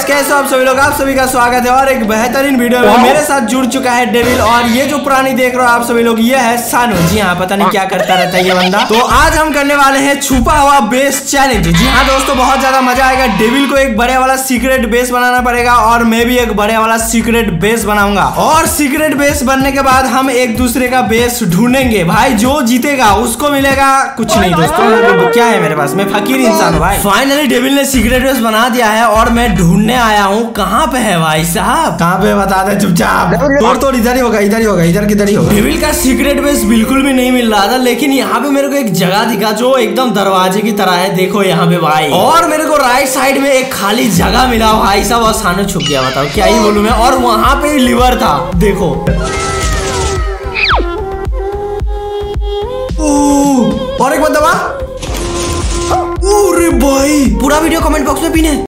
Guys, कैसे हो आप सभी लोग? आप सभी का स्वागत है और एक बेहतरीन वीडियो में मेरे साथ जुड़ चुका है डेविल। और ये जो पुरानी देख रहे हो आप सभी लोग, ये है सानू। जी हाँ, पता नहीं क्या करता रहता है ये बंदा। तो आज हम करने वाले हैं छुपा हुआ बेस चैलेंज। जी हाँ दोस्तों, बहुत ज्यादा मजा आएगा। डेविल को एक बड़े वाला सीक्रेट बेस बनाना पड़ेगा और मैं भी एक बड़े वाला सीक्रेट बेस बनाऊंगा। और सीक्रेट बेस बनने के बाद हम एक दूसरे का बेस ढूंढेंगे। भाई जो जीतेगा उसको मिलेगा कुछ नहीं दोस्तों। क्या है मेरे पास? मैं फकीर इंसान हूँ भाई। फाइनली डेविल ने सीक्रेट बेस बना दिया है और मैं ढूंढने आया हूँ। कहाँ पे है भाई साहब? कहाँ पे बता दे चुपचाप। तोड़ इधर ही होगा, इधर ही होगा, इधर किधर ही होगा। डेविल का सीक्रेट बेस बिल्कुल भी नहीं मिल रहा था, लेकिन यहाँ पे मेरे को एक जगह दिखा जो एकदम दरवाजे की तरह है। देखो यहाँ पे भाई, और मेरे को राइट साइड में एक खाली जगह मिला भाई साहब। और सामने छुप गया, बताओ क्या ही बोलूं मैं। और वहां पे लिवर था, देखो। और एक बात दबा। अरे भाई, पूरा वीडियो कमेंट बॉक्स में पिन है।